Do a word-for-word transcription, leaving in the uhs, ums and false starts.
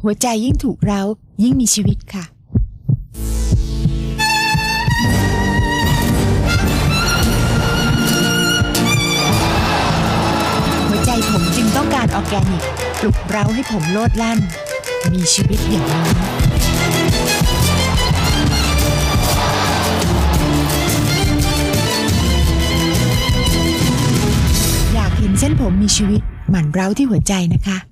หัวใจยิ่งถูกเร้ายิ่งมีชีวิตค่ะหัวใจผมจึงต้องการออร์แกนิกปลุกเร้าให้ผมโลดแล่นมีชีวิตอย่างนี้อยากเห็นเส้นผมมีชีวิตหมั่นเร้าที่หัวใจนะคะ